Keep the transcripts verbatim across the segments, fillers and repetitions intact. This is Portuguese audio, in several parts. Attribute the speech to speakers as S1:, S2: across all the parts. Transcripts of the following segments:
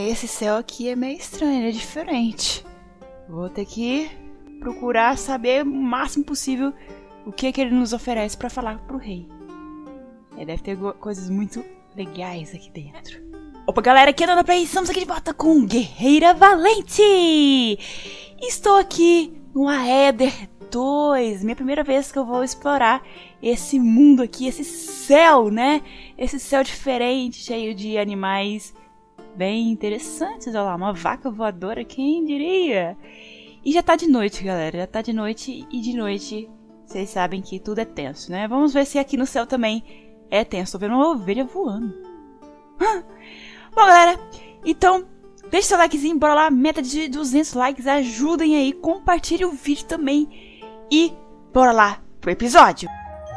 S1: esse céu aqui é meio estranho, ele é diferente. Vou ter que procurar saber o máximo possível o que, é que ele nos oferece pra falar pro rei. É, deve ter coisas muito legais aqui dentro. Opa, galera, aqui é a Nana Play, estamos aqui de volta com Guerreira Valente! Estou aqui no Aether dois, minha primeira vez que eu vou explorar esse mundo aqui, esse céu, né? Esse céu diferente, cheio de animais bem interessantes. Olha lá, uma vaca voadora, quem diria? E já tá de noite, galera, já tá de noite e de noite vocês sabem que tudo é tenso, né? Vamos ver se aqui no céu também é tenso. Tô vendo uma ovelha voando. Bom, galera, então deixa seu likezinho, bora lá, meta de duzentos likes, ajudem aí, compartilhe o vídeo também e bora lá pro episódio.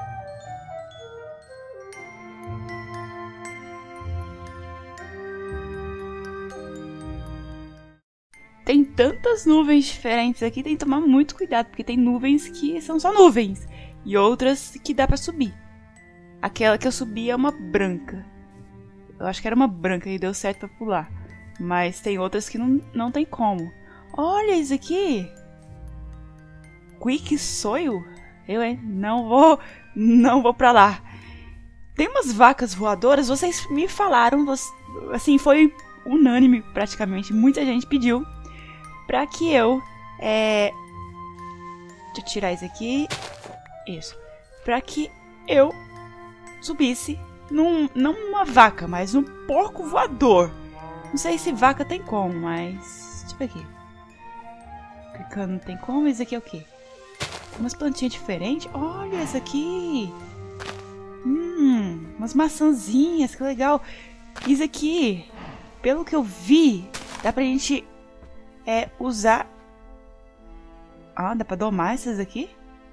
S1: Tem tantas nuvens diferentes aqui, tem que tomar muito cuidado, porque tem nuvens que são só nuvens e outras que dá pra subir. Aquela que eu subi é uma branca. Eu acho que era uma branca e deu certo pra pular. Mas tem outras que não, não tem como. Olha isso aqui! Quick Soil? Eu, hein? Não vou, não vou pra lá. Tem umas vacas voadoras, vocês me falaram, assim, foi unânime praticamente. Muita gente pediu pra que eu, é... deixa eu tirar isso aqui. Isso. Pra que eu subisse num, não uma vaca, mas num porco voador. Não sei se vaca tem como, mas... deixa eu ver aqui. Clicando não tem como. Isso aqui é o quê? Umas plantinhas diferentes. Olha isso aqui. Hum, umas maçãzinhas, que legal. Isso aqui, pelo que eu vi, dá pra gente é, usar... Ah, dá pra domar essas aqui?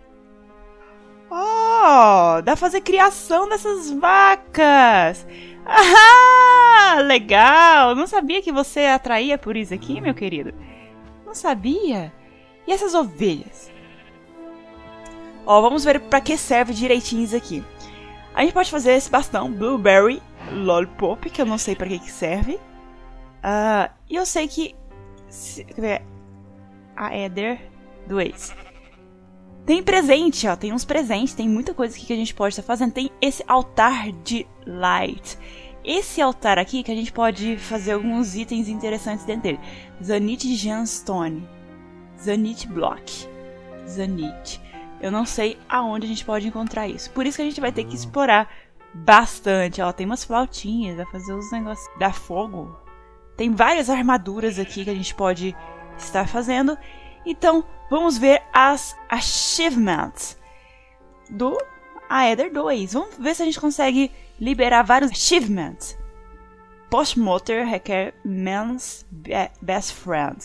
S1: Oh, dá pra fazer criação dessas vacas. Ah, legal. Não sabia que você atraía por isso aqui, meu querido. Não sabia. E essas ovelhas? Ó, vamos ver pra que serve direitinho isso aqui. A gente pode fazer esse bastão Blueberry Lollipop, que eu não sei pra que que serve. Uh, e eu sei que... Se, quer ver? Aether dois. Tem presente, ó. Tem uns presentes. Tem muita coisa aqui que a gente pode estar fazendo. Tem esse altar de light. Esse altar aqui que a gente pode fazer alguns itens interessantes dentro dele. Zanite Gemstone. Zanite Block. Zanite. Eu não sei aonde a gente pode encontrar isso. Por isso que a gente vai ter que explorar bastante. Ó, tem umas flautinhas. Vai fazer os negócios. Dar fogo. Tem várias armaduras aqui que a gente pode estar fazendo. Então, vamos ver as achievements do Aether dois. Vamos ver se a gente consegue liberar vários achievements. Postmortem requer man's best friend.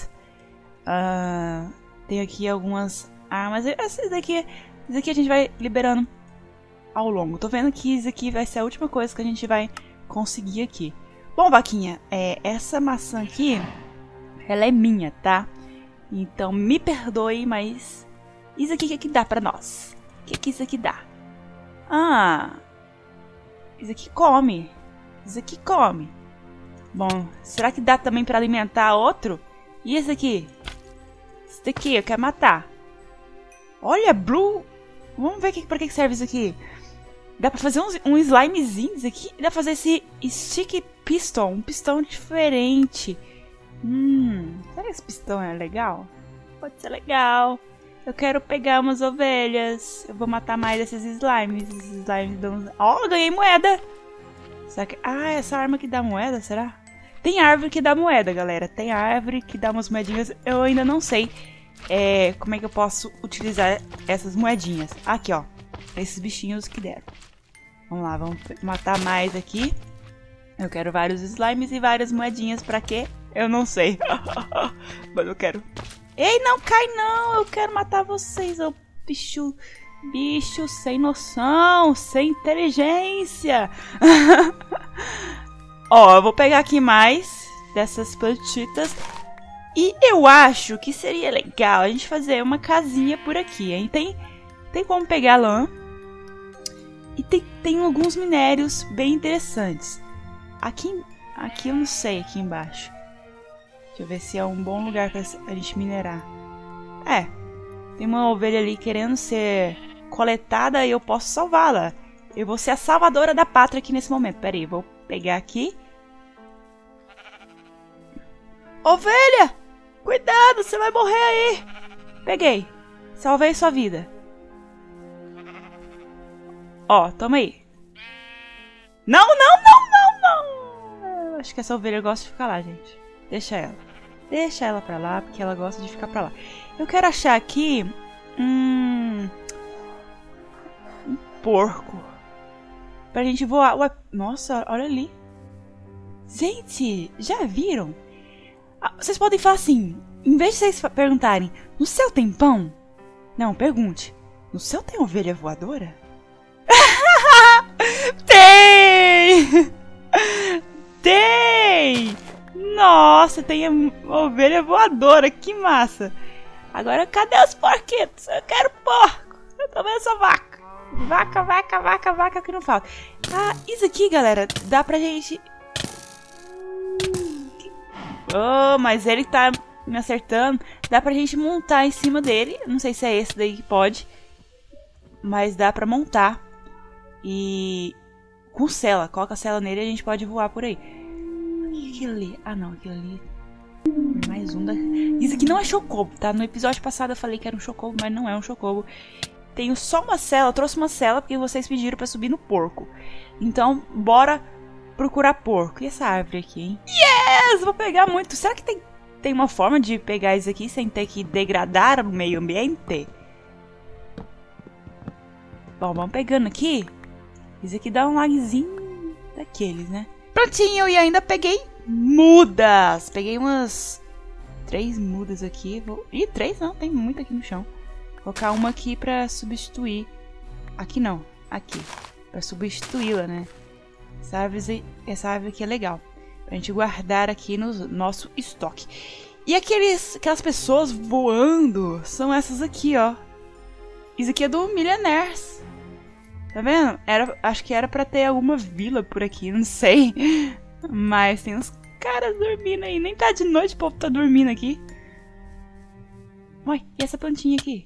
S1: Uh, tem aqui algumas armas. Esse daqui, esse daqui a gente vai liberando ao longo. Tô vendo que isso aqui vai ser a última coisa que a gente vai conseguir aqui. Bom, vaquinha, é, essa maçã aqui, ela é minha, tá? Então, me perdoe, mas isso aqui, o que, que dá pra nós? O que, que isso aqui dá? Ah, isso aqui come. Isso aqui come. Bom, será que dá também pra alimentar outro? E esse aqui? Esse daqui, eu quero matar. Olha, Blue. Vamos ver que, pra que serve isso aqui. Dá pra fazer uns, um slimezinho isso aqui. Dá pra fazer esse stick piston. Um pistão diferente. Hum, será que esse pistão é legal? Pode ser legal. Eu quero pegar umas ovelhas. Eu vou matar mais esses slimes. Esses slimes dão... Ó, oh, ganhei moeda. Será que... Ah, essa arma que dá moeda, será? Tem árvore que dá moeda, galera. Tem árvore que dá umas moedinhas. Eu ainda não sei é, como é que eu posso utilizar essas moedinhas. Aqui, ó. Esses bichinhos que deram. Vamos lá, vamos matar mais aqui. Eu quero vários slimes e várias moedinhas. Pra quê? Eu não sei. Mas eu quero. Ei, não cai não. Eu quero matar vocês, ô bicho. Bicho sem noção. Sem inteligência. Ó, eu vou pegar aqui mais dessas plantitas. E eu acho que seria legal a gente fazer uma casinha por aqui, hein? Tem, tem como pegar lã. E tem, tem alguns minérios bem interessantes. Aqui, aqui eu não sei, aqui embaixo. Deixa eu ver se é um bom lugar pra a gente minerar. É. Tem uma ovelha ali querendo ser coletada e eu posso salvá-la. Eu vou ser a salvadora da pátria aqui nesse momento. Pera aí, vou pegar aqui. Ovelha! Cuidado, você vai morrer aí. Peguei. Salvei sua vida. Ó, toma aí. Não, não, não, não, não. Acho que essa ovelha gosta de ficar lá, gente. Deixa ela. Deixa ela pra lá, porque ela gosta de ficar pra lá. Eu quero achar aqui... Hum... Um porco. Pra gente voar. Ué, nossa, olha ali. Gente, já viram? Ah, vocês podem falar assim, em vez de vocês perguntarem, no céu tem pão? Não, pergunte, no céu tem ovelha voadora? Tem! Tem! Nossa, tem ovelha voadora, que massa! Agora, cadê os porquitos? Eu quero porco! Eu tô vendo essa vaca! Vaca, vaca, vaca, vaca, que não falta. Ah, isso aqui, galera, dá pra gente... Oh, mas ele tá me acertando. Dá pra gente montar em cima dele. Não sei se é esse daí que pode. Mas dá pra montar. E... com cela. Coloca a cela nele e a gente pode voar por aí. O que é aquilo ali? Ah, não. Aquilo ali... mais um da... Isso aqui não é chocobo, tá? No episódio passado eu falei que era um chocobo, mas não é um chocobo. Tenho só uma cela. Eu trouxe uma cela porque vocês pediram pra subir no porco. Então, bora procurar porco. E essa árvore aqui, hein? Yes! Vou pegar muito. Será que tem, tem uma forma de pegar isso aqui sem ter que degradar o meio ambiente? Bom, vamos pegando aqui. Isso aqui dá um lagzinho daqueles, né? Prontinho, e ainda peguei mudas. Peguei umas três mudas aqui. Vou... Ih, três não, tem muito aqui no chão. Vou colocar uma aqui pra substituir. Aqui não, aqui. Pra substituí-la, né? Essa árvore, essa árvore aqui é legal. Pra gente guardar aqui no nosso estoque. E aqueles, aquelas pessoas voando são essas aqui, ó. Isso aqui é do Millionaires. Tá vendo? Era, acho que era pra ter alguma vila por aqui, não sei. Mas tem uns caras dormindo aí. Nem tá de noite, o povo tá dormindo aqui. Ué, e essa plantinha aqui?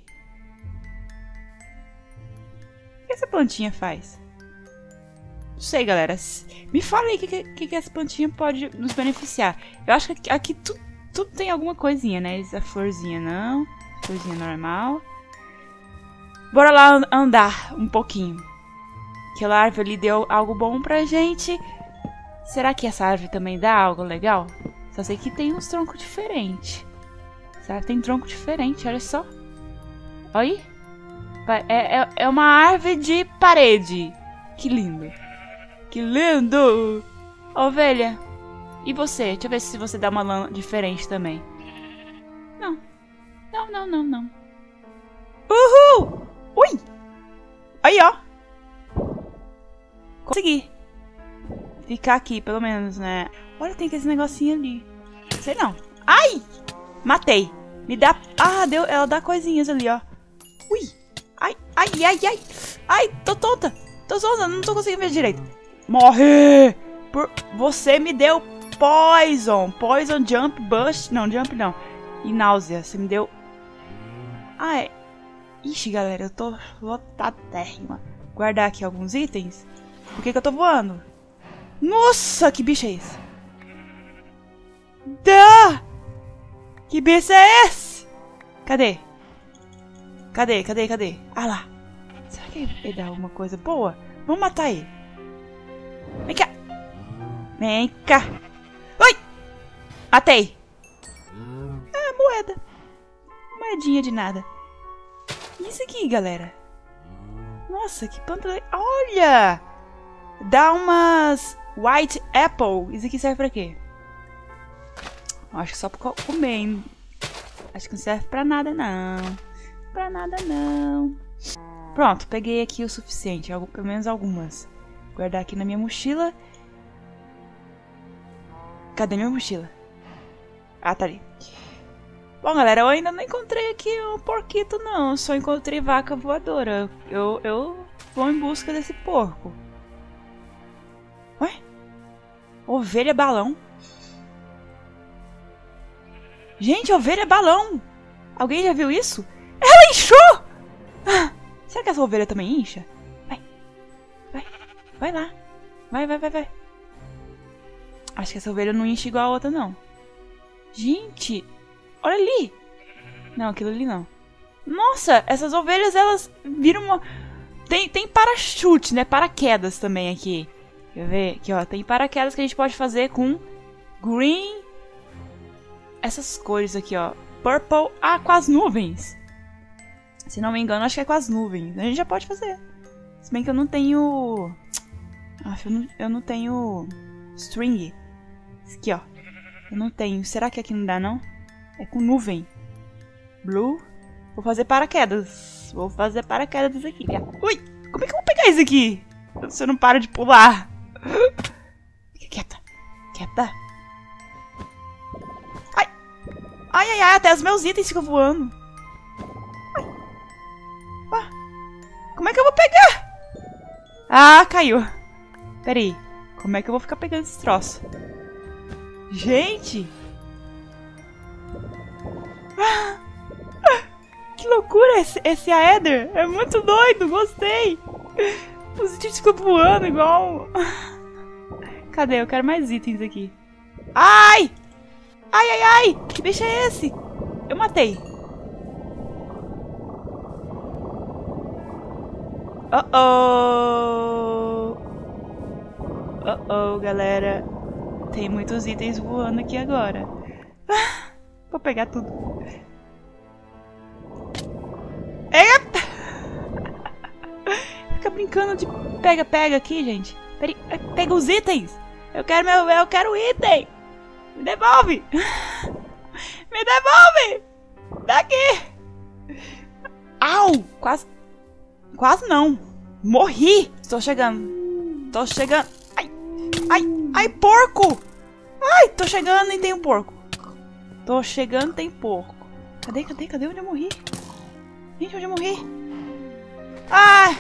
S1: O que essa plantinha faz? Não sei, galera. Me fala aí o que, que, que essa plantinha pode nos beneficiar. Eu acho que aqui, aqui tudo, tudo tem alguma coisinha, né? Essa florzinha não. Florzinha normal. Bora lá andar um pouquinho. Aquela árvore ali deu algo bom pra gente. Será que essa árvore também dá algo legal? Só sei que tem uns troncos diferentes. Essa árvore tem tronco diferente, olha só. Olha aí. É, é, é uma árvore de parede. Que lindo. Que lindo! Ovelha, e você? Deixa eu ver se você dá uma lã diferente também. Não. Não, não, não, não. Uhul! Ui! Aí, ó. Consegui. Ficar aqui, pelo menos, né? Olha, tem esse negocinho ali. Sei não. Ai! Matei. Me dá... Ah, deu... ela dá coisinhas ali, ó. Ui! Ai, ai, ai, ai. Ai, tô tonta. Tô tonta, não tô conseguindo ver direito. Morre! Por... Você me deu poison. Poison, jump, bust. Não, jump não. E náusea. Você me deu... Ai. Ixi, galera, eu tô lotadérrima. Guardar aqui alguns itens. Por que que eu tô voando? Nossa, que bicho é esse? Dá! Que bicho é esse? Cadê? Cadê, cadê, cadê? Ah lá. Será que ele dá alguma coisa boa? Vamos matar ele. Vem cá. Vem cá. Oi! Matei. Ah, moeda. Moedinha de nada. Isso aqui, galera. Nossa, que planta... Olha! Dá umas... White apple. Isso aqui serve pra quê? Acho que só pra comer, hein? Acho que não serve pra nada, não. Pra nada, não. Pronto, peguei aqui o suficiente. Algo, pelo menos algumas. Guardar aqui na minha mochila. Cadê minha mochila? Ah, tá ali. Bom, galera, eu ainda não encontrei aqui um porquito, não. Só encontrei vaca voadora. Eu, eu vou em busca desse porco. Ué? Ovelha balão? Gente, ovelha é balão. Alguém já viu isso? Ela inchou! Ah, será que essa ovelha também incha? Vai. Vai. Vai lá. Vai, vai, vai, vai. Acho que essa ovelha não incha igual a outra, não. Gente, olha ali. Não, aquilo ali não. Nossa, essas ovelhas, elas viram uma... Tem, tem parachute, né? Paraquedas também aqui. Quer ver? Aqui, ó. Tem paraquedas que a gente pode fazer com green. Essas cores aqui, ó. Purple. Ah, com as nuvens. Se não me engano, acho que é com as nuvens. A gente já pode fazer. Se bem que eu não tenho... Ah, eu não, eu não tenho string. Aqui, ó. Eu não tenho. Será que aqui não dá, não? É com nuvem. Blue. Vou fazer paraquedas. Vou fazer paraquedas aqui. Ui! Como é que eu vou pegar isso aqui? Você não para de pular. Fica quieta. Quieta. Ai! Ai, ai, ai. Até os meus itens ficam voando. Ai. Ah. Como é que eu vou pegar? Ah, caiu. Pera aí. Como é que eu vou ficar pegando esse troço? Gente! Ah. Que loucura esse, esse Aether! É muito doido, gostei! Os itens ficam voando igual... Cadê? Eu quero mais itens aqui. Ai! Ai, ai, ai! Que bicho é esse? Eu matei. Oh, oh! Oh, oh, galera. Tem muitos itens voando aqui agora. Vou pegar tudo. Eita! Fica brincando de pega-pega aqui, gente. Peraí, pega os itens. Eu quero meu, eu quero o item. Me devolve. Me devolve. Daqui. Au, quase, quase não. Morri. Estou chegando. Estou chegando. Ai, ai, ai, porco. Ai, tô chegando e tem um porco. Tô chegando e tem porco. Cadê, cadê, cadê onde eu morri? Gente, onde eu morri? Ai!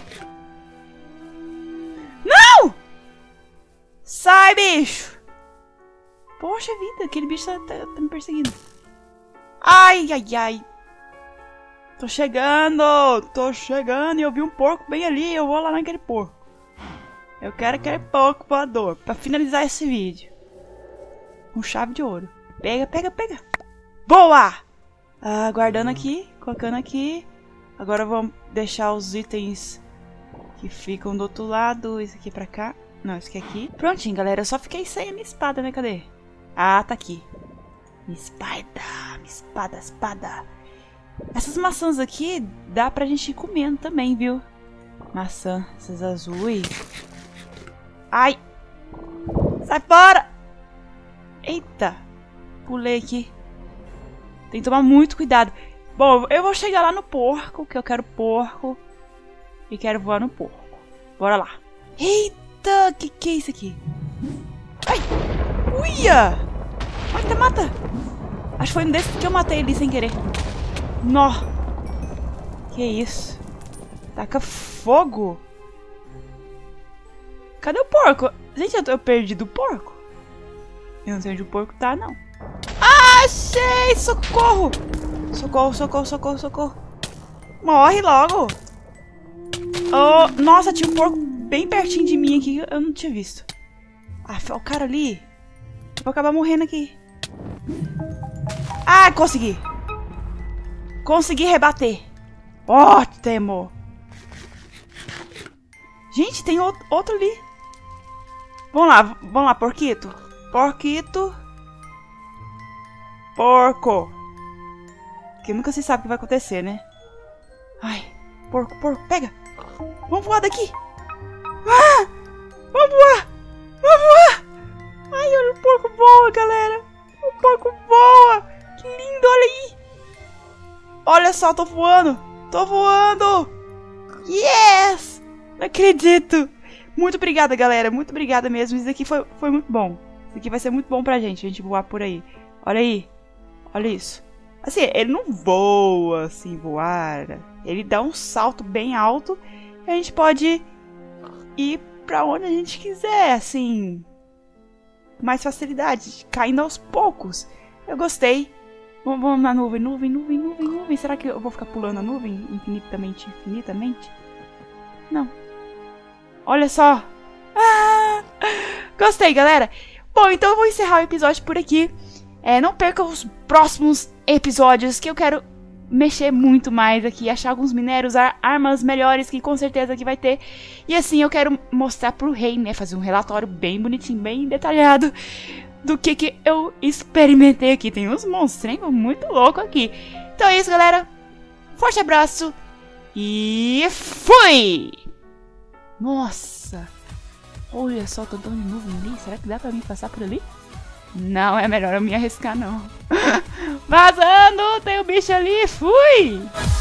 S1: Não! Sai, bicho! Poxa vida, aquele bicho tá, tá, tá me perseguindo. Ai, ai, ai. Tô chegando! Tô chegando e eu vi um porco bem ali. Eu vou lá naquele porco. Eu quero aquele porco voador pra finalizar esse vídeo. Com chave de ouro. Pega, pega, pega. Boa! Ah, guardando aqui, colocando aqui. Agora vamos deixar os itens que ficam do outro lado. Isso aqui pra cá. Não, isso aqui aqui. Prontinho, galera. Eu só fiquei sem a minha espada, né? Cadê? Ah, tá aqui. Minha espada. Minha espada, espada. Essas maçãs aqui dá pra gente ir comendo também, viu? Maçã. Essas azuis. Ai! Sai fora! Eita! Pulei aqui. Tem que tomar muito cuidado. Bom, eu vou chegar lá no porco, que eu quero porco. E quero voar no porco. Bora lá. Eita, que que é isso aqui? Ai! Uia! Mata, mata! Acho que foi um desses que eu matei ali sem querer. Nó! Que isso? Taca fogo! Cadê o porco? Gente, eu, tô, eu perdi do porco. Eu não sei onde o porco tá, não. Achei! Socorro! Socorro, socorro, socorro, socorro. Morre logo. Oh, nossa, tinha um porco bem pertinho de mim aqui. Eu não tinha visto. Ah, o cara ali. Eu vou acabar morrendo aqui. Ah, consegui. Consegui rebater. Ótimo. Gente, tem outro ali. Vamos lá, vamos lá, porquito. Porquito. Porco. Que nunca se sabe o que vai acontecer, né? Ai, porco, porco, pega. Vamos voar daqui. Ah, vamos voar. Vamos voar. Ai, olha o porco voa, galera. O porco voa. Que lindo, olha aí. Olha só, tô voando. Tô voando. Yes. Não acredito. Muito obrigada, galera. Muito obrigada mesmo. Isso aqui foi, foi muito bom. Isso aqui vai ser muito bom pra gente, a gente voar por aí. Olha aí. Olha isso. Assim, ele não voa, assim, voar. Ele dá um salto bem alto e a gente pode ir pra onde a gente quiser, assim, com mais facilidade, caindo aos poucos. Eu gostei. Vamos, vamos na nuvem, nuvem, nuvem, nuvem, nuvem. Será que eu vou ficar pulando a nuvem infinitamente, infinitamente? Não. Olha só. Ah, gostei, galera. Bom, então eu vou encerrar o episódio por aqui. É, não perca os próximos episódios, que eu quero mexer muito mais aqui, achar alguns minérios, ar armas melhores, que com certeza que vai ter. E assim eu quero mostrar pro rei, né, fazer um relatório bem bonitinho, bem detalhado do que que eu experimentei aqui. Tem uns monstros muito loucos aqui. Então é isso, galera. Forte abraço e fui! Nossa! Olha só, tô dando nuvem ali. Será que dá pra mim passar por ali? Não, é melhor eu me arriscar, não. Vazando! Tem um bicho ali. Fui!